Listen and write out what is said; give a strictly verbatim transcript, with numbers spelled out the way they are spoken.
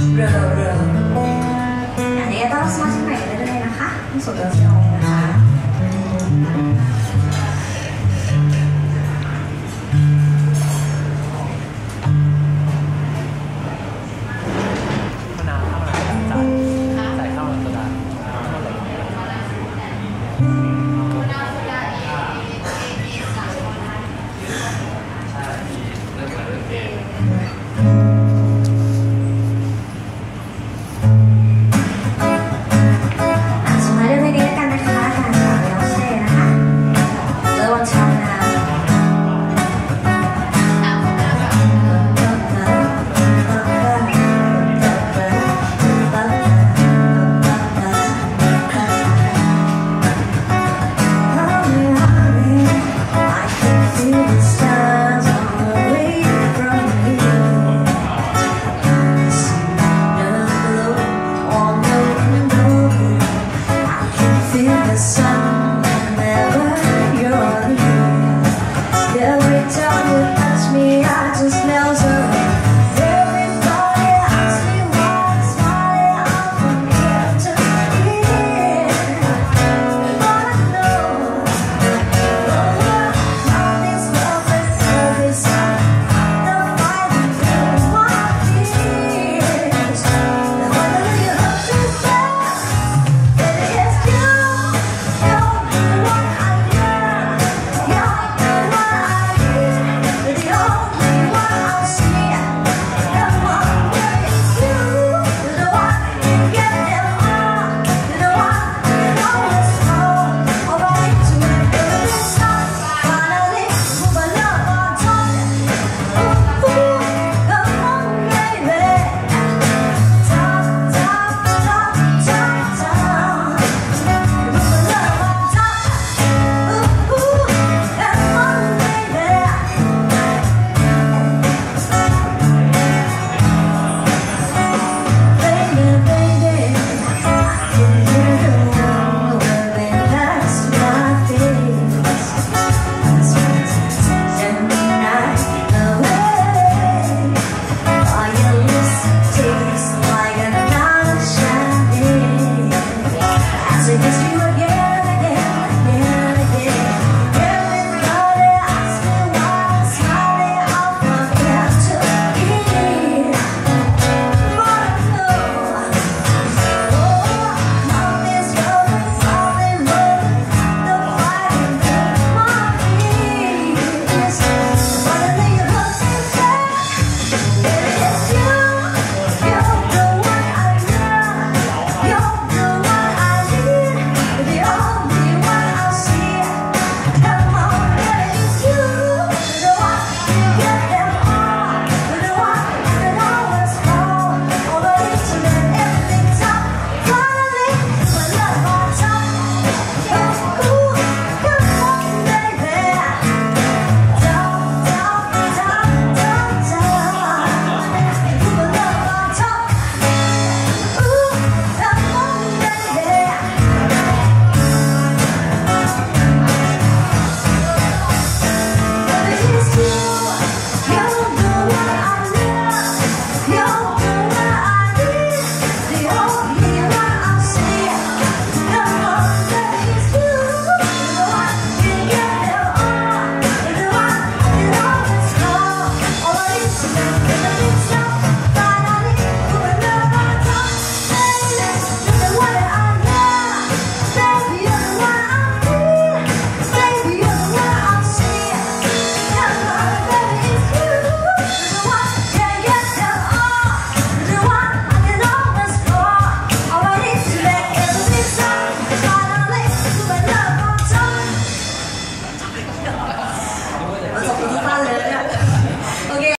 เรือเรืออันนี้ต้อนรับสมาชิกใหม่ได้เลยนะคะที่สุดเดิมนะคะ